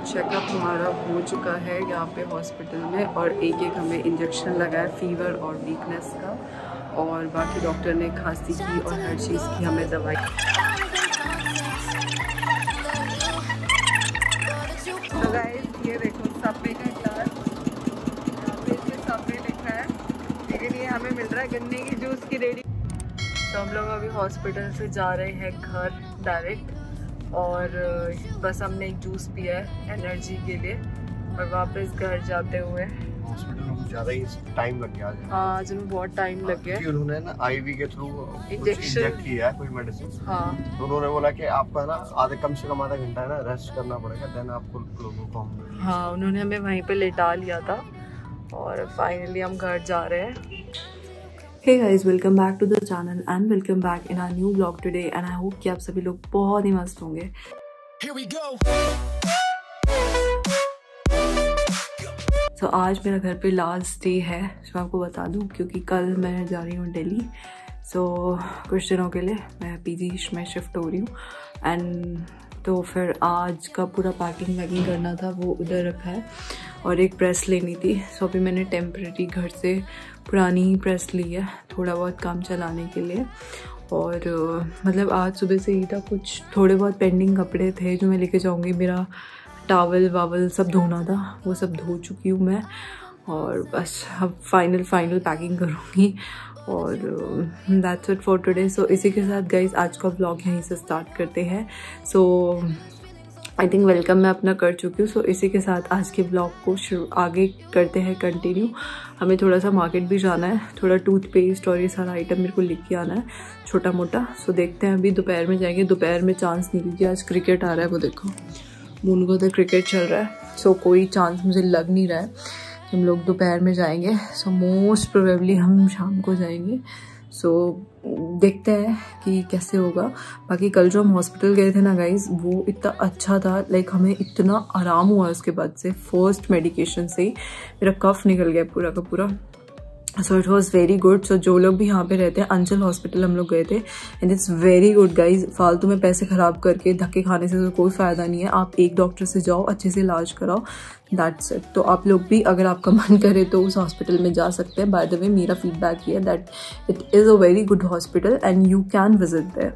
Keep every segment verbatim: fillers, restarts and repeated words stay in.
Checkup हमारा हो चुका है यहाँ पे हॉस्पिटल में और एक एक हमें इंजेक्शन लगा है फीवर और वीकनेस का, और बाकी डॉक्टर ने खांसी की और हर चीज़ की हमें दवाई। तो गाइस ये देखो सब्वे का ग्लास, यहाँ पे इसमें सब्वे लिखा है, लेकिन ये हमें मिल रहा है गन्ने की जूस की रेडी। तो हम लोग अभी हॉस्पिटल से जा रहे हैं घर डायरेक्ट, और बस हमने एक जूस पिया है एनर्जी के लिए, और वापस घर जाते हुए हॉस्पिटल में ज़्यादा ही टाइम लग गया। हाँ आज हमें बहुत टाइम लग गया। उन्होंने ना आईवी के थ्रू इंजेक्शन इंजेक्ट किया है कोई मेडिसिन। हाँ तो उन्होंने बोला कि आपका ना आधे कम से कम आधा घंटा है ना रेस्ट करना पड़ेगा, देन आपको लोगों को हम। हाँ उन्होंने हमें वहीं पे लेटा लिया था, और फाइनली हम घर जा रहे हैं। Hey guys, welcome back to the channel and welcome back in our new vlog today, and I hope कि आप सभी लोग बहुत ही मस्त होंगे। Here we go. So आज मेरा घर पे लास्ट डे है, जो आपको बता दूं, क्योंकि कल मैं जा रही हूँ दिल्ली। सो so, कुछ दिनों के लिए मैं पीजी में शिफ्ट हो रही हूँ, एंड तो फिर आज का पूरा पैकिंग वैकिंग करना था, वो उधर रखा है, और एक प्रेस लेनी थी। सो अभी मैंने टेम्परेरी घर से पुरानी ही प्रेस ली है थोड़ा बहुत काम चलाने के लिए। और मतलब आज सुबह से ही था, कुछ थोड़े बहुत पेंडिंग कपड़े थे जो मैं लेके जाऊंगी। मेरा टावल वावल सब धोना था, वो सब धो चुकी हूँ मैं, और बस अब फाइनल फाइनल पैकिंग करूँगी, और that's it for today. So इसी के साथ गाइज आज का व्लॉग यहीं से स्टार्ट करते हैं। सो आई थिंक वेलकम मैं अपना कर चुकी हूँ। सो so, इसी के साथ आज के ब्लॉग को शुरू आगे करते हैं कंटिन्यू। हमें थोड़ा सा मार्केट भी जाना है, थोड़ा टूथपेस्ट और ये सारा आइटम मेरे को लिख के आना है छोटा मोटा। सो so, देखते हैं अभी दोपहर में जाएंगे। दोपहर में चांस नहीं, क्योंकि आज क्रिकेट आ रहा है, वो देखो मून को तो क्रिकेट चल रहा है। सो so, कोई चांस मुझे लग नहीं रहा है कि हम लोग दोपहर में जाएंगे। सो मोस्ट प्रोबेबली हम शाम को जाएंगे। सो so, देखते हैं कि कैसे होगा। बाकी कल जो हम हॉस्पिटल गए थे ना गाइज, वो इतना अच्छा था, लाइक हमें इतना आराम हुआ उसके बाद से। फर्स्ट मेडिकेशन से ही मेरा कफ निकल गया पूरा का पूरा। So it was very good. So जो लोग भी यहाँ पे रहते हैं, अंचल हॉस्पिटल हम लोग गए थे, and it's very good guys. फालतू में पैसे खराब करके धक्के खाने से तो कोई फ़ायदा नहीं है। आप एक डॉक्टर से जाओ, अच्छे से इलाज कराओ, दैट्स इट। तो आप लोग भी अगर आपका मन करे तो उस हॉस्पिटल में जा सकते हैं। बाय द वे मेरा फीडबैक ये है that it is a very good hospital and you can visit there.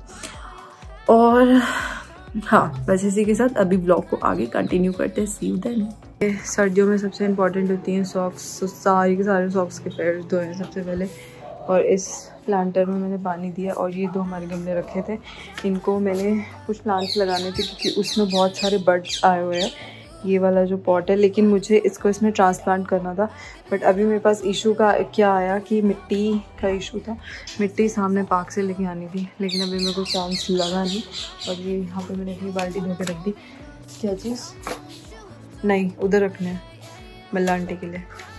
और हाँ बस इसी के साथ अभी ब्लॉग को आगे कंटिन्यू करते हैं। See you then. सर्दियों में सबसे इम्पॉर्टेंट होती हैं सॉक्स। तो सारे के सारे सॉक्स के पैर धोए हैं सबसे पहले, और इस प्लांटर में मैंने पानी दिया, और ये दो हमारे गमले रखे थे, इनको मैंने कुछ प्लांट्स लगाने थे क्योंकि उसमें बहुत सारे बर्ड्स आए हुए हैं। ये वाला जो पॉट है, लेकिन मुझे इसको इसमें ट्रांसप्लांट करना था, बट अभी मेरे पास इशू का क्या आया कि मिट्टी का इशू था। मिट्टी सामने पार्क से लेके आनी थी, लेकिन अभी मेरे को चांस लगा नहीं। और ये यहाँ पे मैंने अपनी बाल्टी धो के रख दी। क्या चीज़ नहीं, उधर रखने हैं मल्ला आंटी के लिए।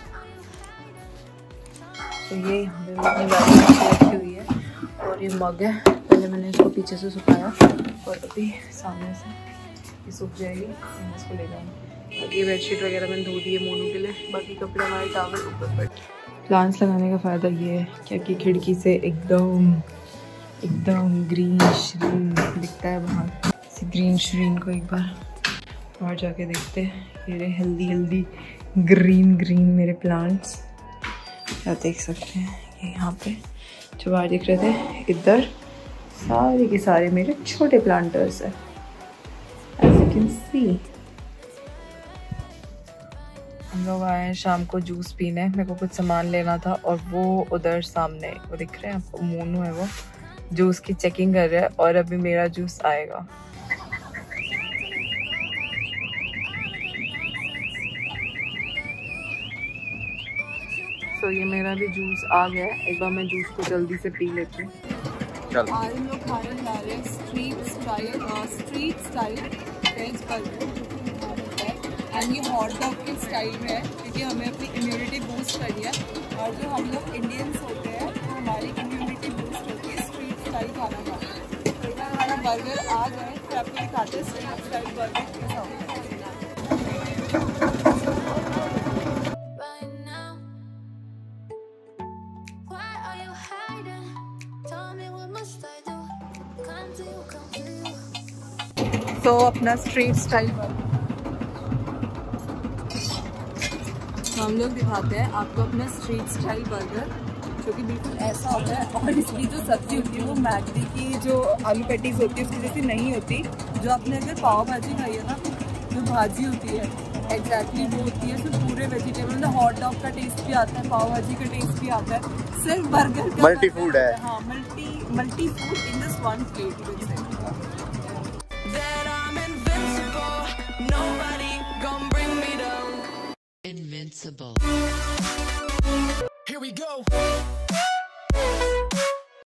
तो ये यहाँ पे अपनी बाल्टी रखी हुई है, और ये मग है, पहले मैंने इसको पीछे से सुखाया, और अभी सामने से ये सूख जाएगी, मैं इसको ले जाऊँगी। ये बेडशीट वगैरह मैंने धो दिए मोनू के लिए, बाकी कपड़े हमारे टावल ऊपर पर। प्लांट्स लगाने का फ़ायदा ये है क्या कि खिड़की से एकदम एकदम ग्रीन श्रीन दिखता है बाहर। इसी ग्रीन श्रीन को एक बार बाहर जाके देखते हैं। ये रहे हेल्दी हेल्दी ग्रीन ग्रीन मेरे प्लांट्स, आप देख सकते हैं। ये यहाँ पे जो बाहर दिख रहे थे, इधर सारे के सारे मेरे छोटे प्लांटर्स हैं, as you can see। हम लोग आए हैं शाम को जूस पीने। मेरे को कुछ सामान लेना था, और वो उधर सामने वो दिख रहे हैं आपको, मोनू है, वो जूस की चेकिंग कर रहा है, और अभी मेरा जूस आएगा। तो ये मेरा भी जूस आ गया है। एक बार मैं जूस को जल्दी से पी लेती हूँ। चल आज हम लोग खाने जा रहे हैं street style street style veg burger, and ये हॉट डॉग के स्टाइल में है, क्योंकि हमें अपनी इम्यूनिटी बूस्ट करनी है। और जो हम लोग इंडियंस होते हैं, तो हमारी इम्यूनिटी बूस्ट होती है स्ट्रीट स्टाइल खाना खाना। तो इधर हमारा बर्गर आ गया है, फिर आपको दिखाते हैं स्ट्रीट स्टाइल बर्गर कैसा होता है। तो अपना स्ट्रीट स्टाइल तो हम लोग दिखाते हैं आपको अपना स्ट्रीट स्टाइल बर्गर, जो कि बिल्कुल ऐसा होता है। और इसकी जो सब्जी होती है वो मैगडी की जो आलू पैटीज होती है उसकी जैसी नहीं होती। जो आपने अगर पाव भाजी खाई है ना, जो भाजी होती है एग्जैक्टली exactly वो होती है। उसमें पूरे वेजिटेबल में हॉट डॉग का टेस्ट भी आता है, पाव भाजी का टेस्ट भी आता है। सिर्फ बर्गर का मल्टी फूड है। हाँ, multi multi food in this one plate. Invincible. Here we go.